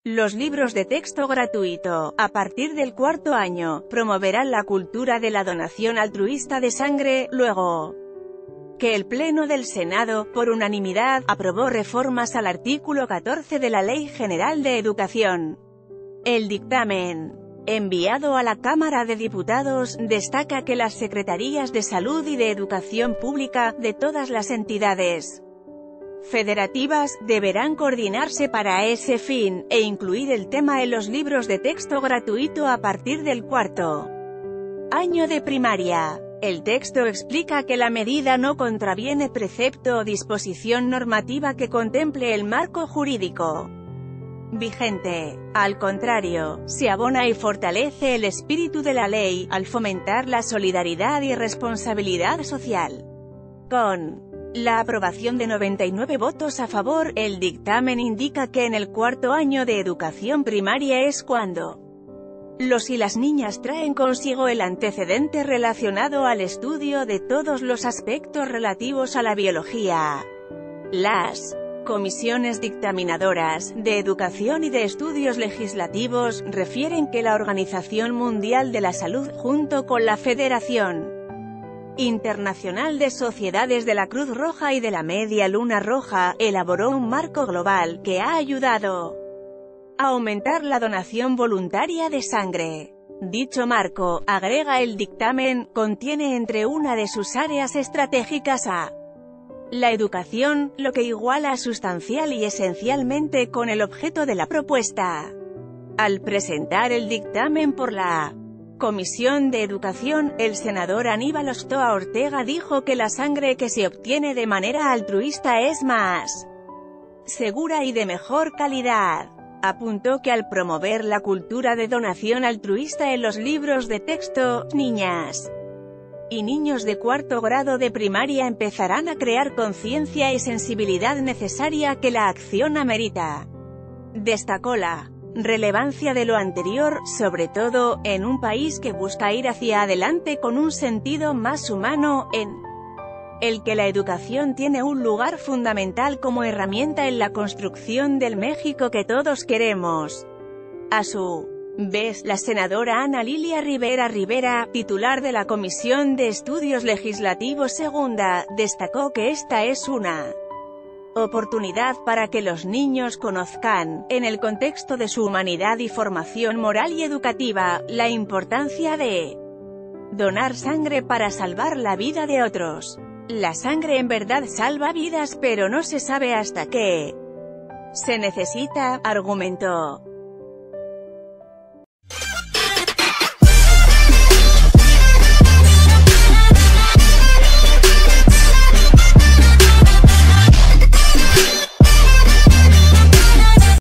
Los libros de texto gratuito, a partir del cuarto año, promoverán la cultura de la donación altruista de sangre, luego que el Pleno del Senado, por unanimidad, aprobó reformas al artículo 14 de la Ley General de Educación. El dictamen, enviado a la Cámara de Diputados, destaca que las Secretarías de Salud y de Educación Pública, de todas las entidades federativas, deberán coordinarse para ese fin, e incluir el tema en los libros de texto gratuito a partir del cuarto año de primaria. El texto explica que la medida no contraviene precepto o disposición normativa que contemple el marco jurídico vigente. Al contrario, se abona y fortalece el espíritu de la ley, al fomentar la solidaridad y responsabilidad social. Con la aprobación de 99 votos a favor, el dictamen indica que en el cuarto año de educación primaria es cuando los y las niñas traen consigo el antecedente relacionado al estudio de todos los aspectos relativos a la biología. Las comisiones dictaminadoras, de educación y de estudios legislativos, refieren que la Organización Mundial de la Salud, junto con la Federación Internacional de Sociedades de la Cruz Roja y de la Media Luna Roja, elaboró un marco global, que ha ayudado a aumentar la donación voluntaria de sangre. Dicho marco, agrega el dictamen, contiene entre una de sus áreas estratégicas a la educación, lo que iguala sustancial y esencialmente con el objeto de la propuesta. Al presentar el dictamen por la Comisión de Educación, el senador Aníbal Ostoa Ortega dijo que la sangre que se obtiene de manera altruista es más segura y de mejor calidad. Apuntó que al promover la cultura de donación altruista en los libros de texto, niñas y niños de cuarto grado de primaria empezarán a crear conciencia y sensibilidad necesaria que la acción amerita. Destacó la relevancia de lo anterior, sobre todo, en un país que busca ir hacia adelante con un sentido más humano, en el que la educación tiene un lugar fundamental como herramienta en la construcción del México que todos queremos. A su vez, la senadora Ana Lilia Rivera, titular de la Comisión de Estudios Legislativos Segunda, destacó que esta es una oportunidad para que los niños conozcan, en el contexto de su humanidad y formación moral y educativa, la importancia de donar sangre para salvar la vida de otros. La sangre en verdad salva vidas, pero no se sabe hasta qué se necesita, argumentó.